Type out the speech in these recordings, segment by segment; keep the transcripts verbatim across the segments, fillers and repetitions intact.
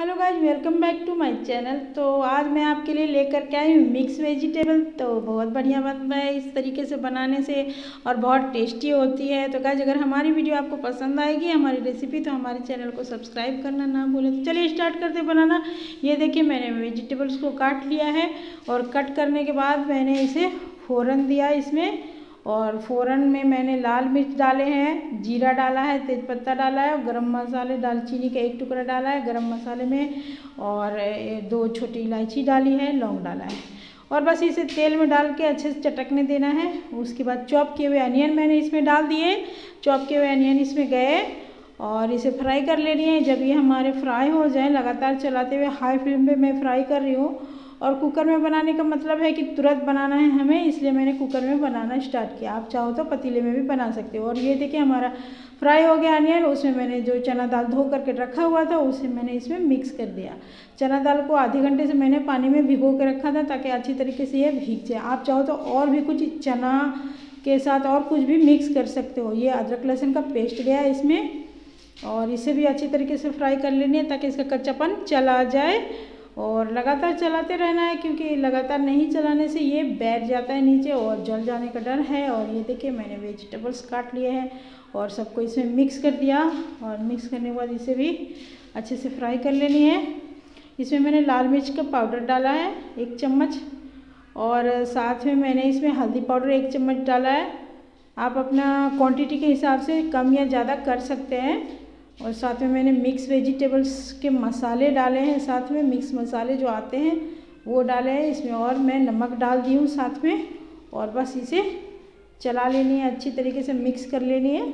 Hello guys, welcome back to my channel. तो आज मैं आपके लिए लेकर के आई हूँ मिक्स वेजिटेबल। तो बहुत बढ़िया बनता है इस तरीके से बनाने से और बहुत टेस्टी होती है। तो गाइस, अगर हमारी वीडियो आपको पसंद आएगी हमारी रेसिपी, तो हमारे चैनल को सब्सक्राइब करना ना भूलें। तो चलिए स्टार्ट करते बनाना। ये देखिए, मैंने वेजिटेबल्स को काट लिया है और कट करने के बाद मैंने इसे फ़ौरन दिया इसमें। और फ़ौरन में मैंने लाल मिर्च डाले हैं, जीरा डाला है, तेज़पत्ता डाला है और गरम मसाले दालचीनी का एक टुकड़ा डाला है गरम मसाले में, और दो छोटी इलायची डाली है, लौंग डाला है। और बस इसे तेल में डाल के अच्छे से चटकने देना है। उसके बाद चॉप किए हुए अनियन मैंने इसमें डाल दिए। चॉप किए हुए अनियन इसमें गए और इसे फ्राई कर लेनी है। जब ये हमारे फ्राई हो जाए, लगातार चलाते हुए हाई फ्लेम पे मैं फ्राई कर रही हूँ। और कुकर में बनाने का मतलब है कि तुरंत बनाना है हमें, इसलिए मैंने कुकर में बनाना स्टार्ट किया। आप चाहो तो पतीले में भी बना सकते हो। और ये देखिए, हमारा फ्राई हो गया अनियन। उसमें मैंने जो चना दाल धो करके रखा हुआ था उसे मैंने इसमें मिक्स कर दिया। चना दाल को आधे घंटे से मैंने पानी में भिगो के रखा था ताकि अच्छी तरीके से ये भीग जाए। आप चाहो तो और भी कुछ चना के साथ और कुछ भी मिक्स कर सकते हो। ये अदरक लहसुन का पेस्ट गया इसमें, और इसे भी अच्छी तरीके से फ्राई कर लेनी है ताकि इसका कच्चापन चला जाए। और लगातार चलाते रहना है, क्योंकि लगातार नहीं चलाने से ये बैठ जाता है नीचे और जल जाने का डर है। और ये देखिए, मैंने वेजिटेबल्स काट लिए हैं और सबको इसमें मिक्स कर दिया। और मिक्स करने के बाद इसे भी अच्छे से फ्राई कर लेनी है। इसमें मैंने लाल मिर्च का पाउडर डाला है एक चम्मच, और साथ में मैंने इसमें हल्दी पाउडर एक चम्मच डाला है। आप अपना क्वांटिटी के हिसाब से कम या ज़्यादा कर सकते हैं। और साथ में मैंने मिक्स वेजिटेबल्स के मसाले डाले हैं, साथ में मिक्स मसाले जो आते हैं वो डाले हैं इसमें। और मैं नमक डाल दी हूँ साथ में। और बस इसे चला लेनी है, अच्छी तरीके से मिक्स कर लेनी है।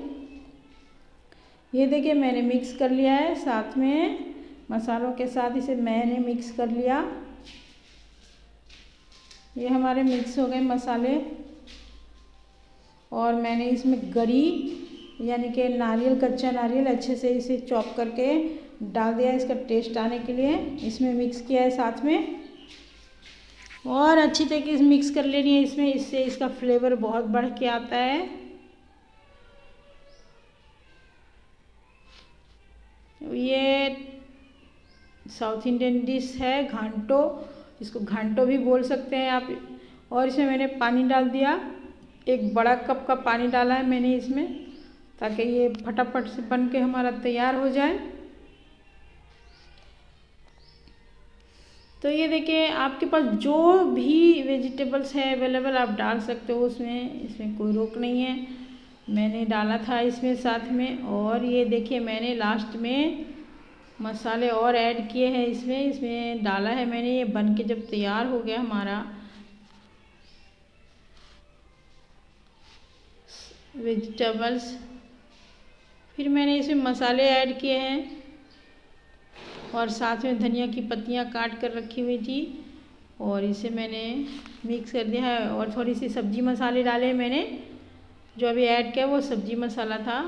ये देखिए, मैंने मिक्स कर लिया है, साथ में मसालों के साथ इसे मैंने मिक्स कर लिया। ये हमारे मिक्स हो गए मसाले। और मैंने इसमें गरी यानी कि नारियल, कच्चा नारियल अच्छे से इसे चॉप करके डाल दिया इसका टेस्ट आने के लिए। इसमें मिक्स किया है साथ में, और अच्छी तरीके से मिक्स कर लेनी है इसमें। इससे इसका फ्लेवर बहुत बढ़ के आता है। ये साउथ इंडियन डिश है घांटो, इसको घांटो भी बोल सकते हैं आप। और इसमें मैंने पानी डाल दिया, एक बड़ा कप का पानी डाला है मैंने इसमें, ताकि ये फटाफट से बन के हमारा तैयार हो जाए। तो ये देखिए, आपके पास जो भी वेजिटेबल्स है अवेलेबल आप डाल सकते हो उसमें, इसमें कोई रोक नहीं है। मैंने डाला था इसमें साथ में। और ये देखिए, मैंने लास्ट में मसाले और ऐड किए हैं इसमें इसमें डाला है मैंने। ये बन के जब तैयार हो गया हमारा वेजिटेबल्स, फिर मैंने इसमें मसाले ऐड किए हैं। और साथ में धनिया की पत्तियां काट कर रखी हुई थी, और इसे मैंने मिक्स कर दिया है। और थोड़ी सी सब्जी मसाले डाले मैंने, जो अभी ऐड किया वो सब्जी मसाला था।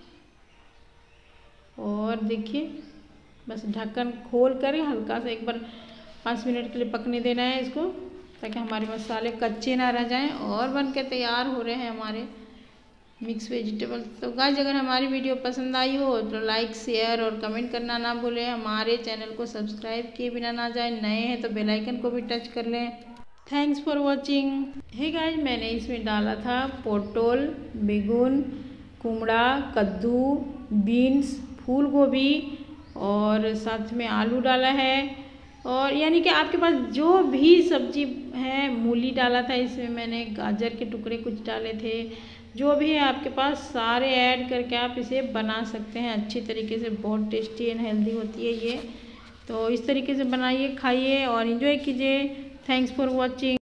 और देखिए, बस ढक्कन खोल कर हल्का सा एक बार पाँच मिनट के लिए पकने देना है इसको, ताकि हमारे मसाले कच्चे ना रह जाएं। और बन के तैयार हो रहे हैं हमारे मिक्स वेजिटेबल। तो गाइस, अगर हमारी वीडियो पसंद आई हो तो लाइक, शेयर और कमेंट करना ना भूलें। हमारे चैनल को सब्सक्राइब किए बिना ना जाए, नए हैं तो बेल आइकन को भी टच कर लें। Thanks for watching. Hey guys, मैंने इसमें डाला था पोटल, बैगन, कुमड़ा, कद्दू, बीन्स, फूल गोभी, और साथ में आलू डाला है। और यानी कि आपके पास जो भी सब्जी है, मूली डाला था इसमें मैंने, गाजर के टुकड़े कुछ डाले थे, जो भी है आपके पास सारे ऐड करके आप इसे बना सकते हैं अच्छी तरीके से। बहुत टेस्टी एंड हेल्दी होती है ये। तो इस तरीके से बनाइए, खाइए और एंजॉय कीजिए। Thanks for watching.